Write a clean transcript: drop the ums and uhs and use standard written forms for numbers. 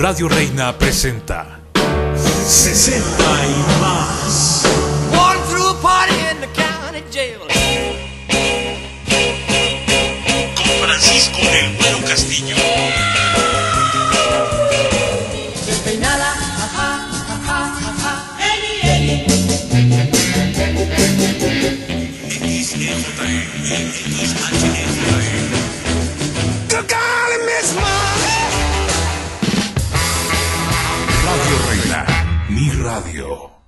Radio Reina presenta 60 y más. Walking through a party in the county jail. Con Francisco del Güero Castillo. Despeinada, ajá, ajá, ajá. Eli, Radio Reina, mi radio.